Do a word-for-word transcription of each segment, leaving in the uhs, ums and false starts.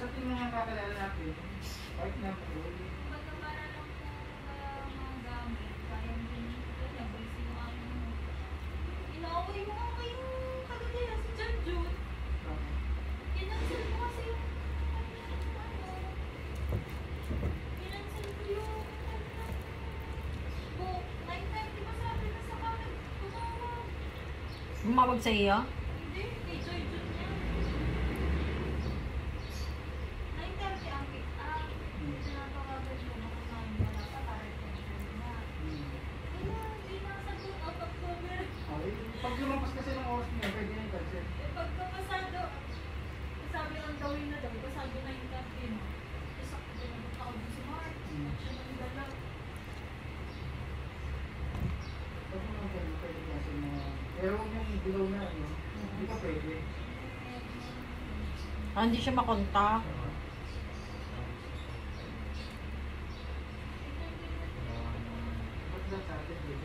Basta yung mga kakilala natin, kahit na po, Kumbaga para lang po uh, mga gamit, kaya hindi ko na busy yung aking inaaway mo nga kayo kagaya si John June. Kinansel mo kasi yung ano, kinansel ko yung book. nine thirty ba sabi na sa kanan? Tumawag. Bumawag sa iyo? Hindi, kay Joy June niya. nine thirty ang pick up. Pinapakagal mo, makasama mo na pa para i-cancel na. Wala, hindi nakasagot out of cover. okay. Pag lumampas kasi ng oras niya, pwede na yung cancel. Eh, pagka pasado, sabi ang gawin na daw, pasado na yung thirty mo. Tapos ako din ako din si Mark. Mm. At siya nang dala. Pag mga ganun, pwede cancel mo. Pero huwag yung below na, ano, hindi pa pwede. Ah, hindi siya makontak. Ba't lang sa atin, pwede?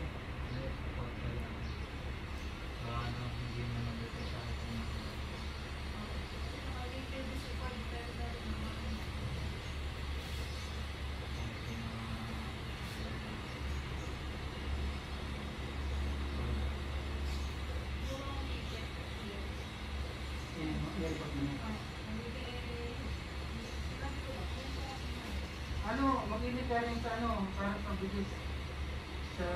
Yan, i-report mo na. Ano, mag-init ka rin sa ano, parang pabilis. Sa...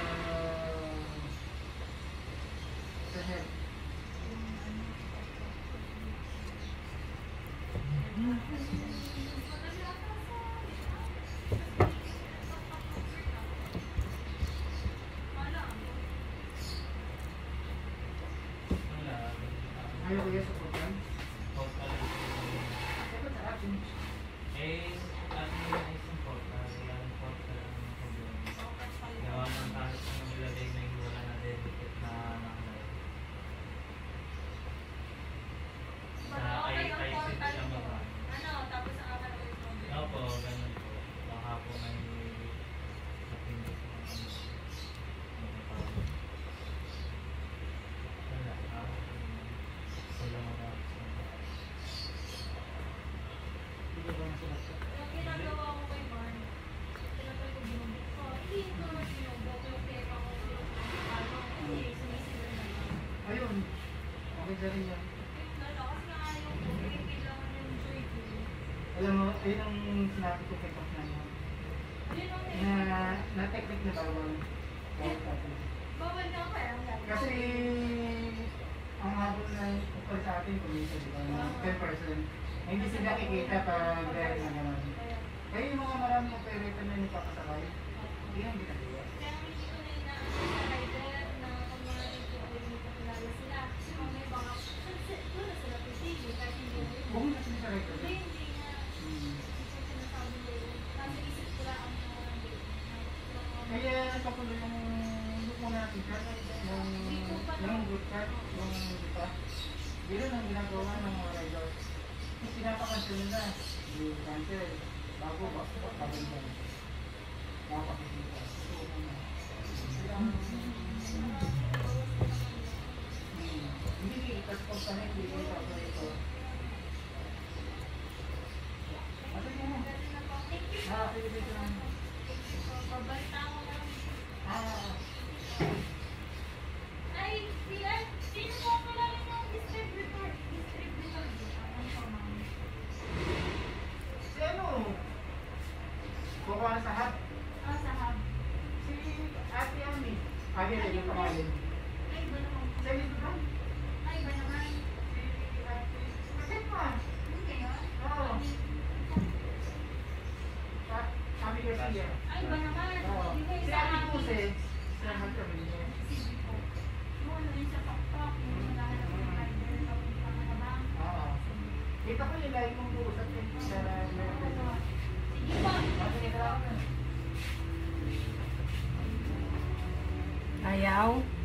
sa head. Ayaw ko yan sa program. Dapat sa atin. Eh, ano yung isang portal, yung portal ang problema. Gawa ng kahit kung nilagay na yung wala na dedicate na nakalagay. Sa I- I C T siya baba. Ano, tapos ang akala ko yung problem. Opo, ganun po. Baka po may napindot po ang ano. Nakapagod. Wala, ah, wala matapos na. Hindi ko ba nasa laptop? Yung ginagawa ko kay Mark, tinatry ko binubok ko. Hindi ko naman binubok yung teka ko. Ano, hindi, sumisigaw na lang. Ayun. Okay na rin yan. Yung lalo, kasi nga ayaw ko, eh, kailangan yung joy ko. Alam mo, ayun ang sinabi ko kay Pop na yun. Yun ang Na, na technique na bawal. Bawal sa atin. bawal na kaya ang gagawin. Kasi, ang habol na upal sa atin, commission, di ba? Na ten percent. Hindi sila kikita pag dahil na naman. Kaya, Kaya yung mga maraming operator na nagpapasakay, hindi ang ginagawa. kaya hindi ko na inaano sa rider na kung mga ito ay hindi ko kilala sila. Kasi kung may baka, doon na sila pipili kahit hindi na yun. Huwag mo na sila record. Hindi, hindi na. Hmm. Hindi ko sinasabi nila. Kasi isip ko lang ang mga Kaya nagpapalo yung look mo natin card, yung, yung good card, yung di ba? Yun ang ginagawa ng mga riders. Yung pinapakansel nila, yung cancel, bago ba, bago ba, napakikita. So, ano, kaya, hmm, hindi ikas po sa hindi ko sa ito. Ate mo, ah, sige, sige lang. Pabalta ko lang. Ah, Ay, sila, sino po ang kilala ng distributor? Distributor dito. Ang pamang. si ano? Kukuha na sa hat. Ah, sa hub. Si Ate Ami. Ate Ami yung pangalan. Ay, iba naman. Sa Lito ba? Ay, iba naman. Si Ate. Bakit pa? Hindi yun. Oo. Sa- Ami Garcia. Ay, iba naman. Oo. Di ba Si isa Ate amin? Puse. Sa Magkamilya. Sige po. Yung ano yun sa pakpak, yung naghahanap ng rider, papunta ka na ba? Oo. Kita ko yung lagi mong buusap eh. Sa Mercedes. Sige po. Ah, sige, salamat. Ayaw.